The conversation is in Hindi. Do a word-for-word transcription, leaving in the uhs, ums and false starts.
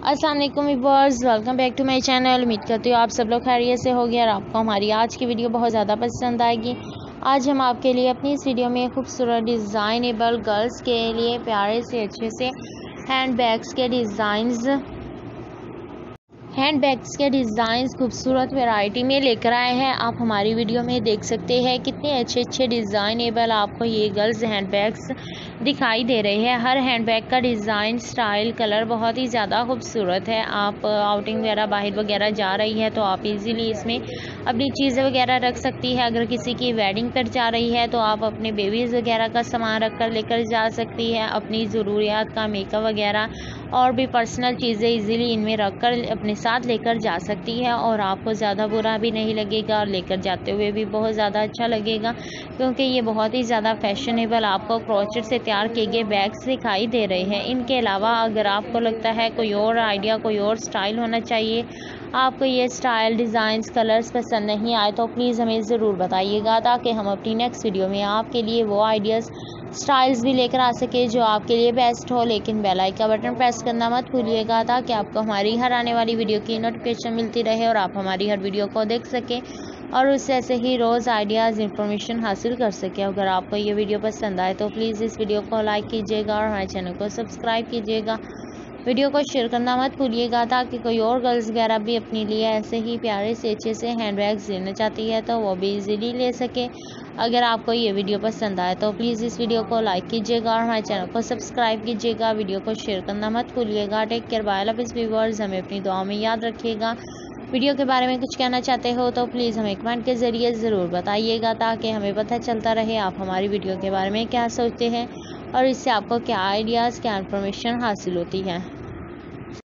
अस्सलाम वालेकुम viewers, welcome back to my channel. उम्मीद करती हूँ आप सब लोग खैरियत से होंगे और आपको हमारी आज की वीडियो बहुत ज़्यादा पसंद आएगी। आज हम आपके लिए अपनी इस वीडियो में खूबसूरत डिज़ाइनेबल गर्ल्स के लिए प्यारे से अच्छे से हैंड बैग्स के डिज़ाइंस हैंड बैग्स के डिज़ाइंस खूबसूरत वैरायटी में लेकर आए हैं। आप हमारी वीडियो में देख सकते हैं कितने अच्छे अच्छे डिज़ाइनेबल आपको ये गर्ल्स हैंड बैग्स दिखाई दे रहे हैं। हर हैंड बैग का डिज़ाइन, स्टाइल, कलर बहुत ही ज़्यादा खूबसूरत है। आप आउटिंग वगैरह बाहर वगैरह जा रही है तो आप इजीली इसमें अपनी चीज़ें वगैरह रख सकती है। अगर किसी की वेडिंग पर जा रही है तो आप अपने बेबीज़ वगैरह का सामान रख कर लेकर जा सकती है। अपनी ज़रूरियात का मेकअप वगैरह और भी पर्सनल चीज़ें इजीली इनमें रख कर अपने साथ लेकर जा सकती है और आपको ज़्यादा बुरा भी नहीं लगेगा और लेकर जाते हुए भी बहुत ज़्यादा अच्छा लगेगा, क्योंकि ये बहुत ही ज़्यादा फैशनेबल आपको क्रोचेट से तैयार किए गए बैग्स दिखाई दे रहे हैं। इनके अलावा अगर आपको लगता है कोई और आइडिया, कोई और स्टाइल होना चाहिए, आपको ये स्टाइल, डिज़ाइंस, कलर्स पसंद नहीं आए तो प्लीज़ हमें ज़रूर बताइएगा, ताकि हम अपनी नेक्स्ट वीडियो में आपके लिए वो आइडियाज़, स्टाइल्स भी लेकर आ सके जो आपके लिए बेस्ट हो। लेकिन बेल आइकन का बटन प्रेस करना मत भूलिएगा, ताकि आपको हमारी हर आने वाली वीडियो की नोटिफिकेशन मिलती रहे और आप हमारी हर वीडियो को देख सकें और उससे ऐसे ही रोज़ आइडियाज़, इंफॉर्मेशन हासिल कर सकें। अगर आपको ये वीडियो पसंद आए तो प्लीज़ इस वीडियो को लाइक कीजिएगा और हमारे चैनल को सब्सक्राइब कीजिएगा। वीडियो को शेयर करना मत भूलिएगा, ताकि कोई और गर्ल्स वगैरह भी अपने लिए ऐसे ही प्यारे से अच्छे से हैंड बैग्स लेना चाहती है तो वो भी इजीली ले सके। अगर आपको ये वीडियो पसंद आए तो प्लीज़ इस वीडियो को लाइक कीजिएगा और हमारे चैनल को सब्सक्राइब कीजिएगा। वीडियो को शेयर करना मत भूलिएगा। Take care, bye, love you viewers. हमें अपनी दुआ में याद रखिएगा। वीडियो के बारे में कुछ कहना चाहते हो तो प्लीज़ हमें कमेंट के ज़रिए ज़रूर बताइएगा, ताकि हमें पता चलता रहे आप हमारी वीडियो के बारे में क्या सोचते हैं और इससे आपको क्या आइडियाज़, क्या इन्फॉर्मेशन हासिल होती है।